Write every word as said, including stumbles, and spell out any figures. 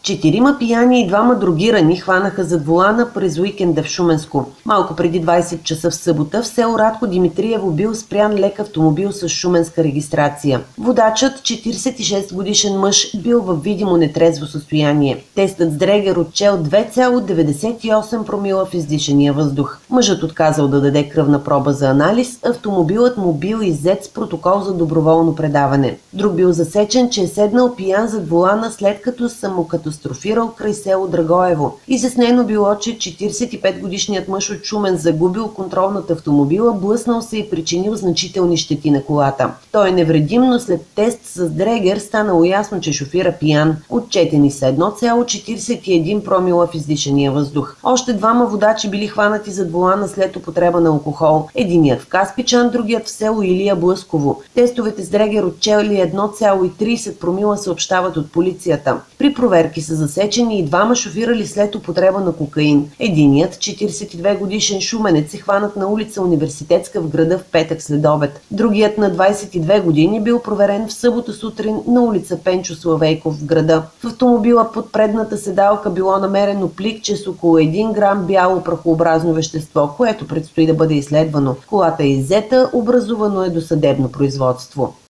Четирима пияни и двама другирани хванаха зад волана през уикенда в Шуменско. Малко преди двайсет часа в събота в село Радко Димитриево бил спрян лек автомобил с шуменска регистрация. Водачът, четирийсет и шест годишен мъж, бил в видимо нетрезво състояние. Тестът с дрегер отчел две цяло деветдесет и осем промила в издишания въздух. Мъжът отказал да даде кръвна проба за анализ, автомобилът му бил иззет с протокол за доброволно предаване. Друг бил засечен, че е седнал пиян зад волана, след като самокатастрофирал край село Драгоево. Изяснено било, че четирийсет и пет годишният мъж от Шумен загубил контрол над автомобила, блъснал се и причинил значителни щети на колата. Той е невредим, но след тест с дрегер станало ясно, че шофира пиян. Отчетени са едно цяло четирийсет и един промила в издишания въздух. Още двама водачи били хванати зад волана след употреба на алкохол. Единият в Каспичан, другият в село Илия Блъсково. Тестовете с дрегер отчели едно цяло трийсет промила, съобщават от полицията. При проверки са засечени и двама шофирали след употреба на кокаин. Единият, четирийсет и две годишен шуменец, е хванат на улица Университетска в града в петък след обед. Другият на двайсет и две години бил проверен в събота сутрин на улица Пенчо Славейков в града. В автомобила под предната седалка било намерено пликче с около един грам бяло прахообразно вещество, което предстои да бъде изследвано. Колата е иззета, образувано е досъдебно производство.